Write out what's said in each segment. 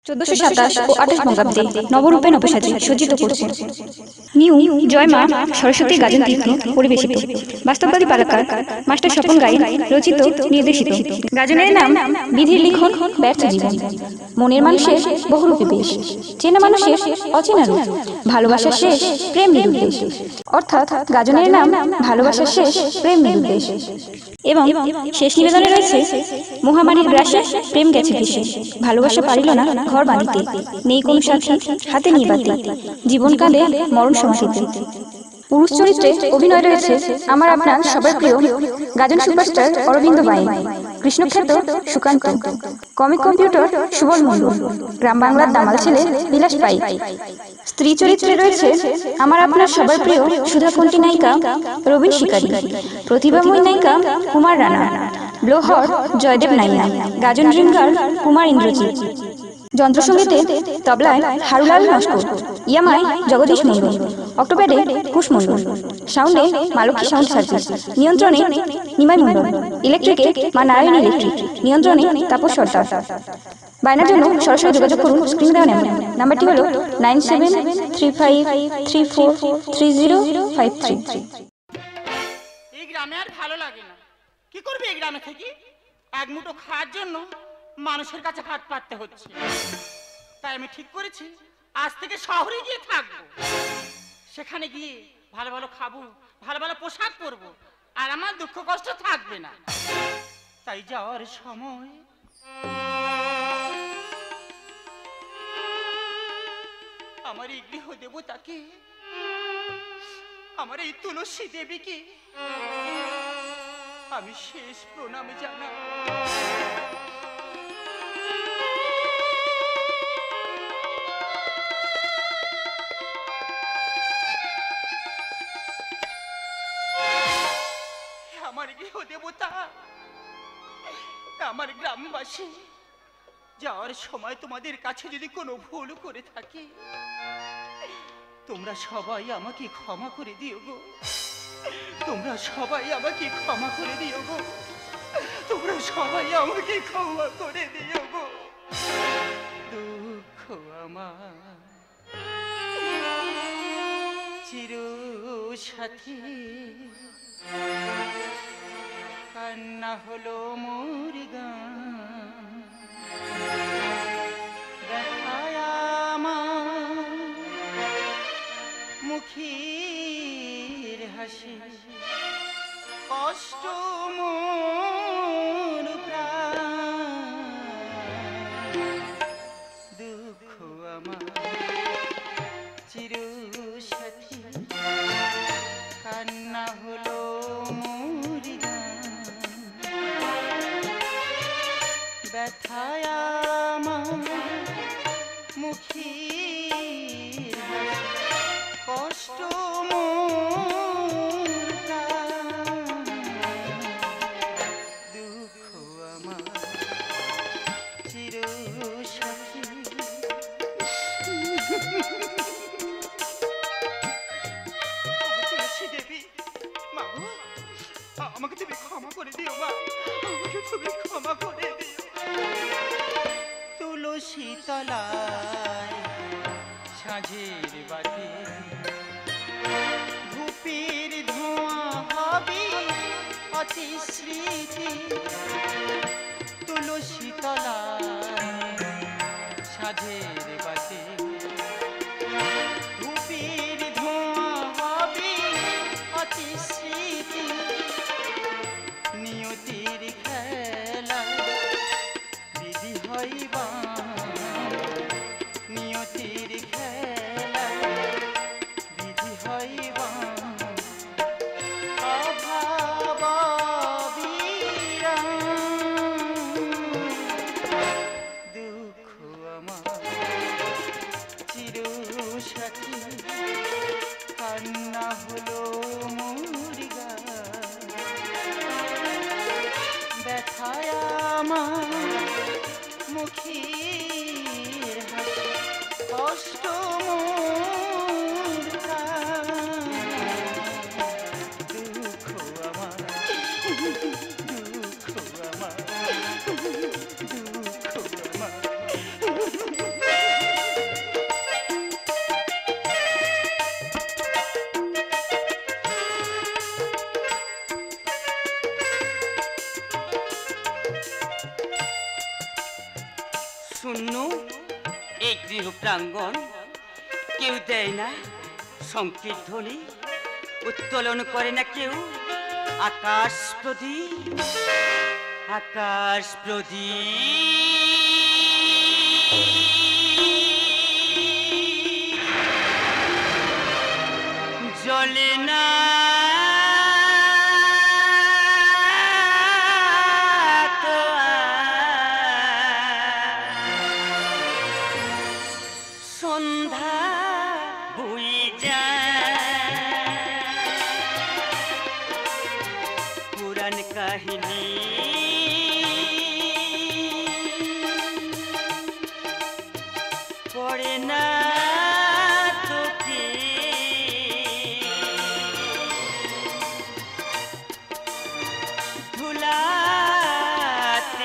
1427 ও 28 বঙ্গাব্দে নবরূপে নবসাজে সজ্জিত করছে নিউ জয় মা সরস্বতী গাজন তীর্থ পরিবেশিত বাস্তববাদী পালাকার মাস্টার স্বপন গাইন রচিত নির্দেশিত গাজনের নাম বিধির লিখন ব্যর্থ জীবন। মনের মানুষের বহুরূপী বেশ, চেনা মানুষের অচেনা রূপ, ভালোবাসার শেষ প্রেম নিরুদ্দেশ। অর্থাৎ গাজনের নাম ভালোবাসার শেষ প্রেম নিরুদ্দেশ। এবং শেষ নিবেদনে রয়েছে মহামারীর গ্রাসে প্রেম গেছে ভেসে, ভালোবাসা পারিল না ঘর বাঁধিতে, নেই কোনো সাথী হাতে নিয়ে বাতি, জীবন কাঁদে মরণ সমাধিতে। পুরুষ চরিত্রে অভিনয় রয়েছে আমার আপনার সবার প্রিয় গাজন সুপারস্টার অরবিন্দ বাইন, কৃষ্ণখ্যাত সুকান্ত, কমিক কম্পিউটার সুবল মণ্ডল, গ্রাম বাংলার দামাল ছেলে বিলাস পাই। স্ত্রী চরিত্রে রয়েছে আমার আপনার সবার প্রিয় সুধাকণ্ঠী নায়িকা রবীন শিকারী, প্রতিভাময়ী নায়িকা কুমার রানা, ব্লোহর জয়দেব নাইয়া, গাজন ড্রিঙ্গার কুমার ইন্দ্রজিৎ, যন্ত্রসঙ্গীতে তবলায় হারুলাল নস্কর, ইয়ামায় জগদীশ মণ্ডল, অক্টোপ্যাডে কুশ মণ্ডল, সাউন্ডে মালক্ষী সাউন্ড সার্ভিস, নিয়ন্ত্রণে নিমাই মণ্ডল, ইলেকট্রিকে মা নারায়ণ ইলেকট্রিক, নিয়ন্ত্রণে তাপস সর্দার। বায়নার জন্য সরাসরি যোগাযোগ করুন স্ক্রিনে দেওয়া নাম্বারটি হলো 9735343053। এই গ্রামে আর ভালো লাগে না। কি করবে এই গ্রামে থেকে? এক মুঠো খাওয়ার জন্য মানুষের কাছে হাত পাততে হচ্ছে। তাই আমি ঠিক করেছি আজ থেকে শহরে গিয়ে থাকবো। সেখানে গিয়ে ভালো ভালো খাবো, ভালো ভালো পোশাক পরবো, আর আমার দুঃখ কষ্ট থাকবে না। তাই যাওয়ার সময় আমার এই গৃহ দেবতাকে, আমার এই তুলসী দেবীকে আমি শেষ প্রণাম জানাই। আমার গৃহ দেবতা, আমার গ্রামবাসী, যাওয়ার সময় তোমাদের কাছে যদি কোনো ভুল করে থাকি তোমরা সবাই আমাকে ক্ষমা করে দিও গো। তোমরা সবাই আমাকে ক্ষমা করে দিও গো। তোমরা সবাই আমাকে ক্ষমা করে দিও গো। দুঃখ আমার চির সাথী, কান্না হলো মোর গান, ব্যথায় আমার মুখের হাসি, কষ্ট মোর প্রাণ। দুঃখ আমার চির সাথী, কান্না হলো মোর গান, ব্যথায় আমার মুখের হাসি, কষ্ট মোর প্রাণ। দুঃখ আমার চির সাথী। তুলসী দেবী, মা গো, আমাকে তুমি ক্ষমা করে দিও মা, আমাকে তুমি ক্ষমা করে দিও। তুলসী তলায় সাঁঝের বাতি, ধূপের ধোঁয়া হবে অতি স্মৃতি। তুলসী তলায় সাঁঝের বাতি, ধূপের ধোঁয়া হবে অতি স্মৃতি। নিয়তির খেলা বিধি হইবা, নিয়তির খেলা বিধি হইবা। দুঃখ আমার জন্য এই গৃহ প্রাঙ্গণ কেউ দেয় না সংকেত ধ্বনি, উত্তোলন করে না কেউ আকাশ প্রদীপ, আকাশ প্রদীপ জ্বলে না তো সন্ধ্যা বয়ে যায় পুরাণ কাহিনী পড়ে না তোকে ধুলাতে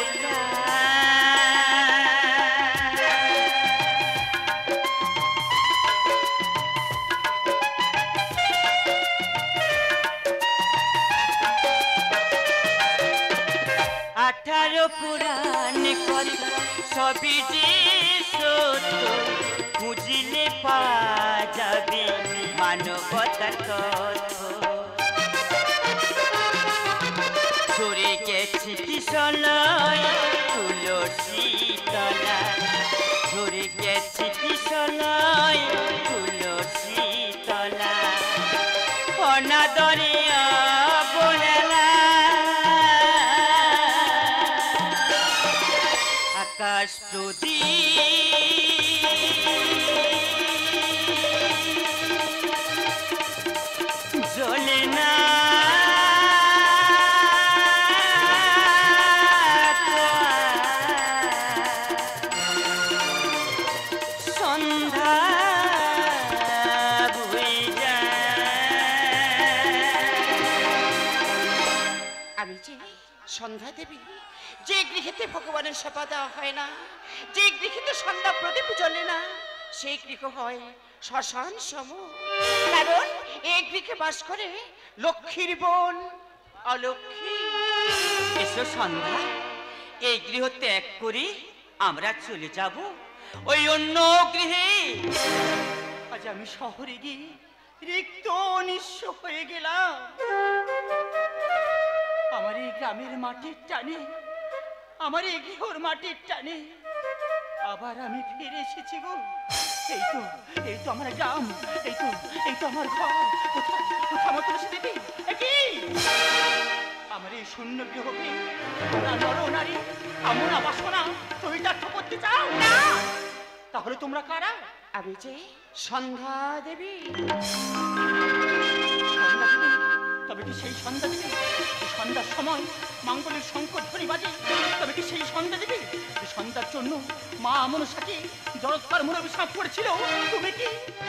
আঠারো পুরাণ কথা সবই যে সত্য, খুঁজলে পাওয়া যাবে মানবতার তথ্য। সরে গেছে কিশলয় তুলসী তলা, সরে গেছে কিশলয় তুলসী তলা, অনাদরে অবহেলা আকাশ প্রদীপ জ্বলে না সন্ধ্যা বয়ে যায়। আমি যে সন্ধ্যা দেবী, যে গৃহেতে ভগবানের সেবা দেওয়া হয় না, যে গৃহেতে সন্ধ্যা প্রদীপ জ্বলে না, সেই গৃহ হয় শ্মশান সম। কারণ এই গৃহে বাস করে লক্ষ্মীর বোন অলক্ষ্মী। এসো সন্ধ্যা, এই গৃহ ত্যাগ করি আমরা চলে যাব ওই অন্য গৃহে। আজ আমি শহরে গিয়ে রিক্ত নিঃস্ব হয়ে গেলাম। আমার এই গ্রামের মাটির টানে, আমার এই গৃহর মাটির টানে আবার আমি ফিরে এসেছি গো। এই তো আমার গ্রাম, এই তো আমার ঘর। কোথায় কোথায় আমার তুলসী দেবী? একই আমার এই শূন্য গৃহকে তোমরা নর নারী আমরা বাসনা চরিতার্থ করতে চাও না? তাহলে তোমরা কারা? আমি যে সন্ধ্যা দেবী। সন্ধ্যা দেবী? তবে কি সেই সন্ধ্যা দেবী সন্ধ্যার সময় মাঙ্গলিক শঙ্কর ধ্বনি বাজে? তবে কি সেই সন্ধ্যা দেবী সন্ধ্যার জন্য মা মনসাকে জড়ৎকার মনে অভিশাপ করেছিল? তুমি কি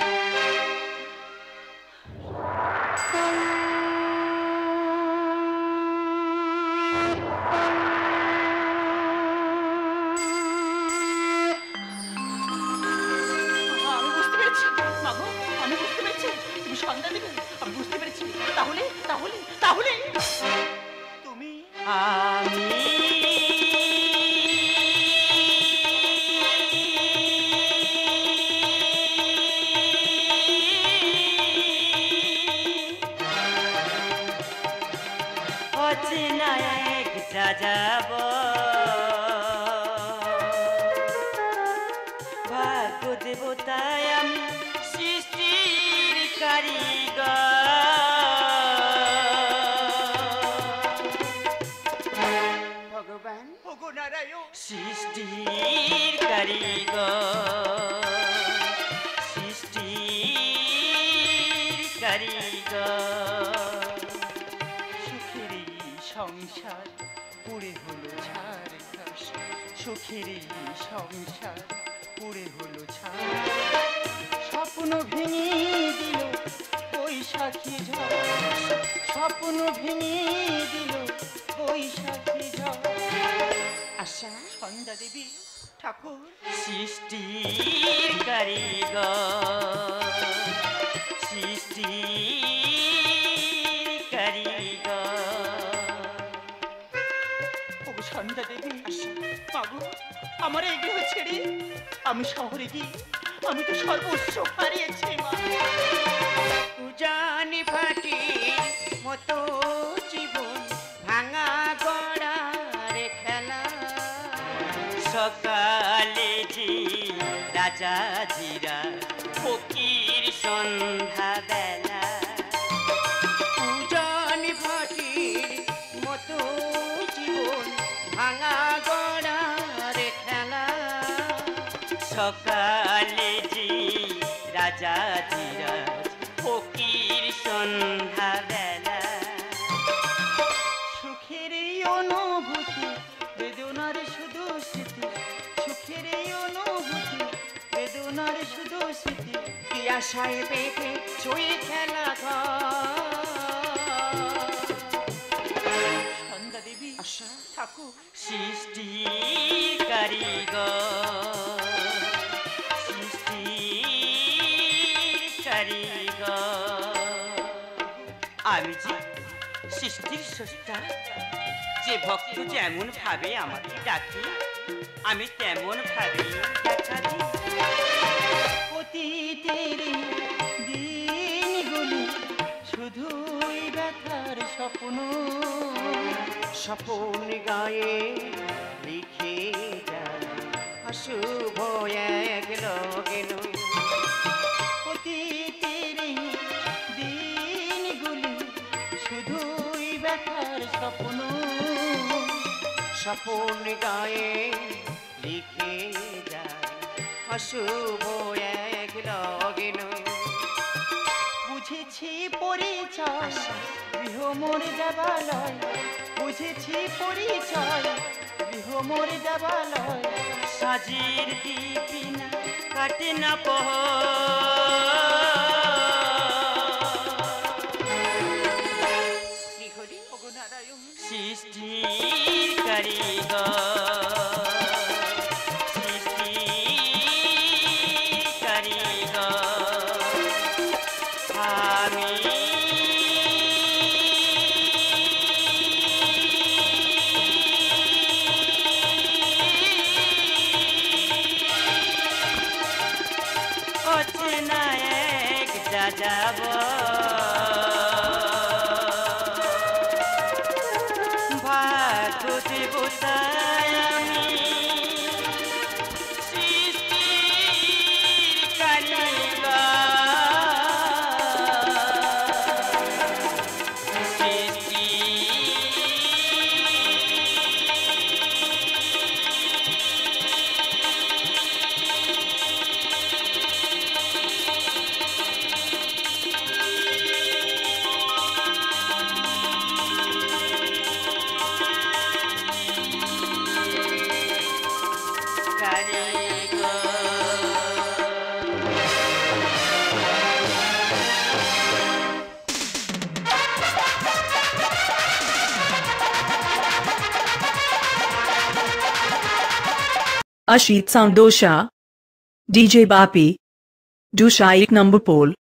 সন্ধ্যা দেবী? আমি বুঝতে পেরেছি। তাহলে তাহলে তাহলে তুমি আমি অচেনা এক যাযাব, ভাগ্য দেবতায় আমি সৃষ্টির কারিগর, ভগবান ওগো নারায়ণ সৃষ্টির কারিগর, সৃষ্টির কারিগর। সুখেরই সংসার পুড়ে হলো ছারখার, সুখেরই সংসার পুড়ে হলো ছার। স্বপ্ন ভেঙে দিল বৈশাখী ঝড়, স্বপ্ন ভেঙে দিল বৈশাখী ঝড়। আশা সন্ধ্যা দেবী ঠাকুর সৃষ্টির কারিগর, সৃষ্টির কারিগর। ও সন্ধ্যা দেবী, মাগো আমার এই গৃহ ছেড়ে আমি শহরে গিয়ে আমি তো সর্বস্ব হারিয়েছি মা। উজানি ফাটি মতো জীবন ভাঙা গড়ার খেলা, সকালে জি রাজা জিরা ফকির সন্ধ্যা বেলা। উজানি ফাটির মতো জীবন ভাঙা গড়ার খেলা, সকালে জি রাজা জিরা ফকির সন্ধ্যা বেলা। সুখের এই অনুভূতি বেদনার শুধু স্মৃতি, সুখের এই অনুভূতি বেদনার শুধু স্মৃতি, কি আশায় পেতে ছুঁয়ে খেলা সন্ধ্যা দেবী আশা ঠাকুর সৃষ্টি কারিগর, সৃষ্টি কারিগর। আমি যে সৃষ্টির স্রষ্টা, যে ভক্ত যেমন ভাবে আমাকে ডাকে আমি তেমন ভাবে দেখা দিই। অতীতের দিনগুলি শুধুই ব্যথার স্বপ্ন, স্বপন গায়ে লিখে যায় অশুভ এক লগেন। অতীতের দিনগুলি শুধুই ব্যথার স্বপ্ন, স্বপন গায়ে লিখে যায় অশুভ এক লগেন। বুঝেছি পরিচয় গৃহমোর দেবালয়, বুঝেছি পরিচয় গৃহমোর দেবালয়, সাজির দীপিনা কাটে না পহ। সৃষ্টি কারিগর, সৃষ্টি কারিগর। আমি অচেনা এক যাযাব, ভাগ্য দেবতায় আমি সৃষ্টির কারিগর, সৃষ্টি Ashit Sound Dosha DJ Bapi Dusha 1 number pole